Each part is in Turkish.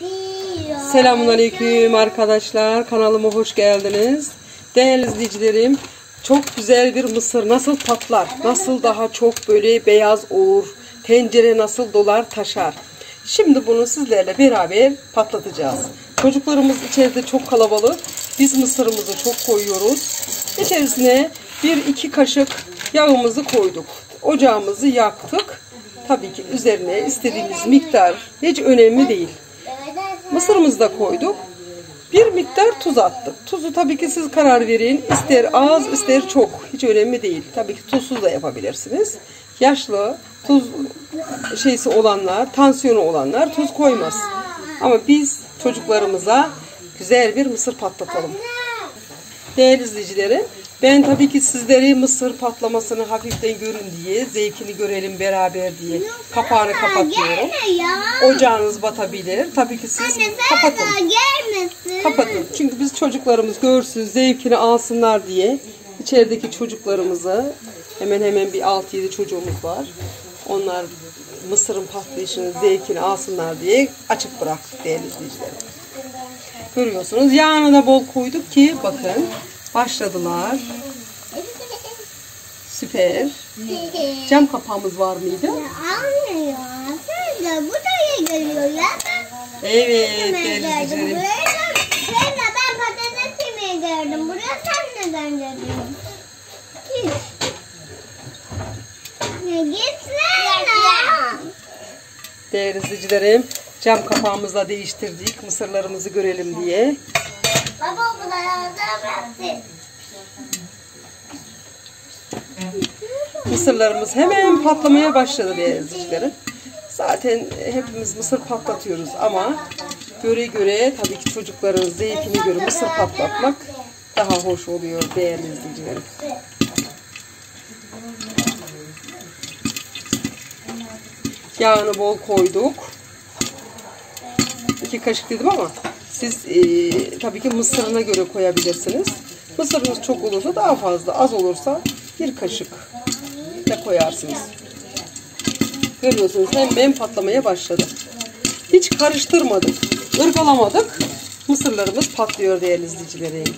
Selamünaleyküm arkadaşlar. Kanalıma hoş geldiniz. Değerli izleyicilerim, çok güzel bir mısır nasıl patlar, nasıl daha çok böyle beyaz olur, tencere nasıl dolar taşar. Şimdi bunu sizlerle beraber patlatacağız. Çocuklarımız içeride çok kalabalık. Biz mısırımızı çok koyuyoruz. İçerisine 1-2 kaşık yağımızı koyduk. Ocağımızı yaktık. Tabii ki üzerine istediğimiz miktar, hiç önemli değil. Mısırımızı da koyduk. Bir miktar tuz attık. Tuzu tabii ki siz karar verin. İster az ister çok. Hiç önemli değil. Tabii ki tuzsuz da yapabilirsiniz. Yaşlı, tuz şeysi olanlar, tansiyonu olanlar tuz koymaz. Ama biz çocuklarımıza güzel bir mısır patlatalım. Değerli izleyicilerim, ben tabii ki sizleri mısır patlamasını hafiften görün diye, zevkini görelim beraber diye kapağını kapatıyorum. Ocağınız batabilir. Tabii ki siz kapatın. Kapatın. Çünkü biz çocuklarımız görsün, zevkini alsınlar diye içerideki çocuklarımızı, hemen bir 6-7 çocuğumuz var. Onlar mısırın patlayışının zevkini alsınlar diye açık bıraktık değerli izleyicilerim. Görüyorsunuz. Yağını da bol koyduk ki bakın başladılar. Süper. Cam kapağımız var mıydı? Almıyor. Sen de buraya geliyor ya. Evet değerli izleyicilerim. Ben patates yemeği gördüm. Buraya sen neden geliyorsun? Gitsene. Değerli izleyicilerim, cam kapağımızı da değiştirdik. Mısırlarımızı görelim diye. Baba bu da yazdı. Mısırlarımız hemen patlamaya başladı değerli izleyicilerim. Zaten hepimiz mısır patlatıyoruz ama göre tabii ki çocukların zevkine göre mısır patlatmak daha hoş oluyor değerli izleyicilerim. Yağını bol koyduk. 2 kaşık dedim ama siz tabii ki mısırına göre koyabilirsiniz. Mısırınız çok olursa daha fazla, az olursa 1 kaşık da koyarsınız. Görüyorsunuz hemen patlamaya başladı. Hiç karıştırmadık, ırgalamadık. Mısırlarımız patlıyor değerli izleyicilerim.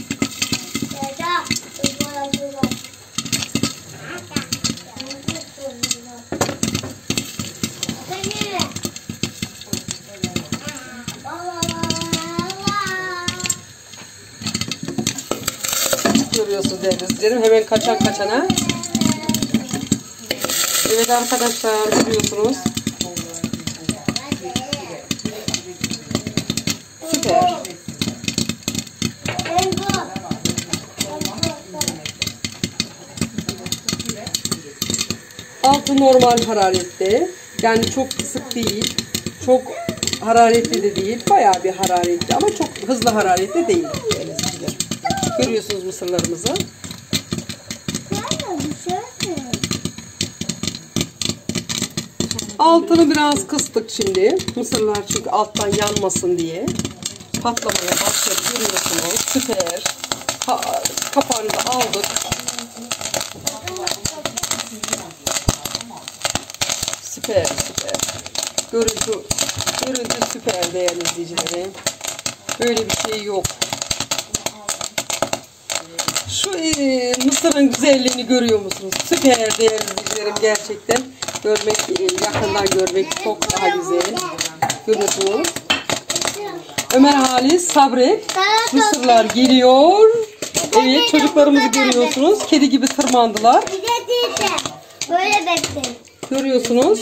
Görüyorsunuz değerli izleyicilerim. Hemen kaçana. Evet arkadaşlar görüyorsunuz. Süper. Altı normal hararette. Yani çok kısık değil. Çok hararetli de değil. Bayağı bir hararetli ama çok hızlı hararetli değil. Görüyorsunuz mısırlarımızı. Altını biraz kıstık şimdi. Mısırlar çünkü alttan yanmasın diye. Patlamaya başladı. Görüyorsunuz. Süper. Kapağını da aldık. Süper. Görüntü süper değerli izleyicilerim. Böyle bir şey yok. Şu mısırın güzelliğini görüyor musunuz? Süper değerli izleyicilerim, gerçekten yakından görmek çok daha güzel. Görüyorsunuz. Ömer Halis sabret. Mısırlar geliyor. Evet çocuklarımızı görüyorsunuz. Kedi gibi tırmandılar. Böyle bekleyin. Görüyorsunuz.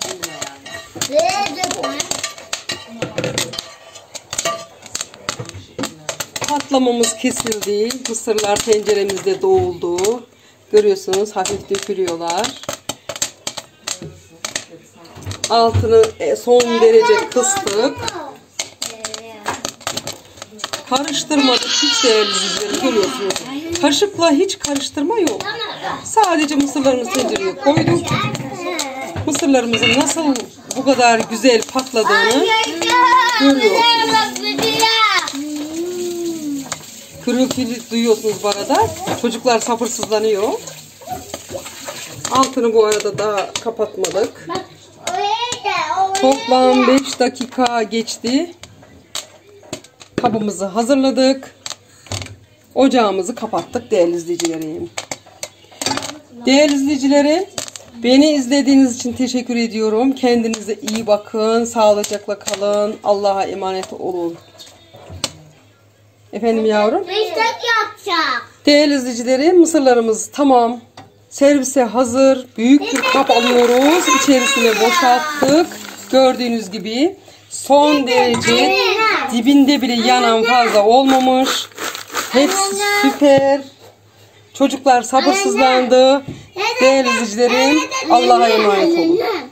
Patlamamız kesildi. Mısırlar tenceremizde doğuldu. Görüyorsunuz hafif dökülüyorlar. Altını son derece kıstık. Karıştırmadık hiç değerli izleyicilerim, görüyorsunuz. Kaşıkla hiç karıştırma yok. Sadece mısırlarımızı tencereye koyduk. Mısırlarımızın nasıl bu kadar güzel patladığını görüyorsunuz. Gürültü duyuyorsunuz bu arada. Çocuklar sabırsızlanıyor. Altını bu arada daha kapatmadık. Bak oraya Toplam 5 dakika geçti. Kabımızı hazırladık. Ocağımızı kapattık değerli izleyicilerim. Değerli izleyicilerim, beni izlediğiniz için teşekkür ediyorum. Kendinize iyi bakın. Sağlıcakla kalın. Allah'a emanet olun. Efendim yavrum? Biftek yapacağım. Değerli izleyicilerim, mısırlarımız tamam. Servise hazır. Büyük bir kap alıyoruz. İçerisine boşalttık. Gördüğünüz gibi son derece dibinde bile yanan fazla olmamış. Hepsi süper. Çocuklar sabırsızlandı. Değerli izleyicilerim, Allah'a emanet olun.